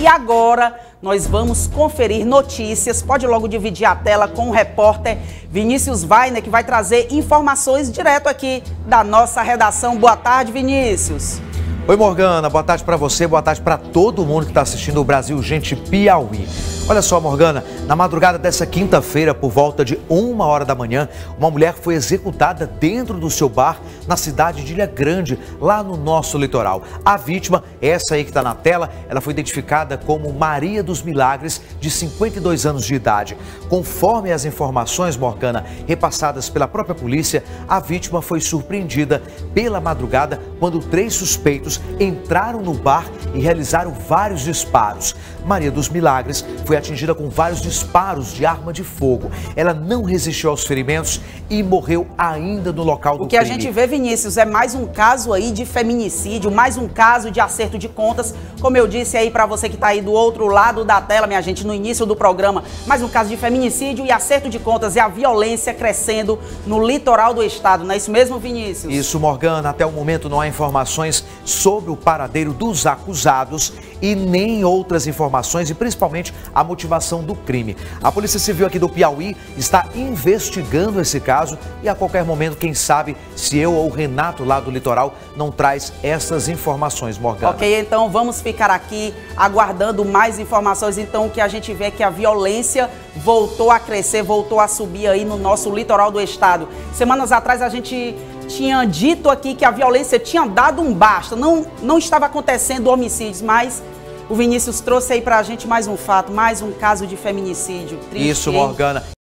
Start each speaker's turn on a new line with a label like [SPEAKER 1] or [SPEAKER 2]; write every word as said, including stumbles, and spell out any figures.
[SPEAKER 1] E agora nós vamos conferir notícias. Pode logo dividir a tela com o repórter Vinícius Weiner, que vai trazer informações direto aqui da nossa redação. Boa tarde, Vinícius.
[SPEAKER 2] Oi, Morgana, boa tarde para você, boa tarde para todo mundo que está assistindo o Brasil Gente Piauí. Olha só, Morgana, na madrugada dessa quinta-feira, por volta de uma hora da manhã, uma mulher foi executada dentro do seu bar na cidade de Ilha Grande, lá no nosso litoral. A vítima, essa aí que está na tela, ela foi identificada como Maria dos Milagres, de cinquenta e dois anos de idade. Conforme as informações, Morgana, repassadas pela própria polícia, a vítima foi surpreendida pela madrugada quando três suspeitos entraram no bar e realizaram vários disparos. Maria dos Milagres foi atingida com vários disparos de arma de fogo. Ela não resistiu aos ferimentos e morreu ainda no local do crime.
[SPEAKER 1] O que a gente vê, Vinícius, é mais um caso aí de feminicídio, mais um caso de acerto de contas. Como eu disse aí para você que está aí do outro lado da tela, minha gente, no início do programa, mais um caso de feminicídio e acerto de contas, e a violência crescendo no litoral do estado. Não é isso mesmo, Vinícius?
[SPEAKER 2] Isso, Morgana. Até o momento não há informações sobre o paradeiro dos acusados e nem outras informações e principalmente a motivação do crime. A Polícia Civil aqui do Piauí está investigando esse caso e a qualquer momento, quem sabe, se eu ou o Renato lá do litoral não traz essas informações, Morgana.
[SPEAKER 1] Ok, então vamos ficar aqui aguardando mais informações. Então o que a gente vê é que a violência voltou a crescer, voltou a subir aí no nosso litoral do estado. Semanas atrás a gente tinha dito aqui que a violência tinha dado um basta, não, não estava acontecendo homicídios, mas o Vinícius trouxe aí pra gente mais um fato, mais um caso de feminicídio. Triste,
[SPEAKER 2] Isso,
[SPEAKER 1] hein?
[SPEAKER 2] Morgana.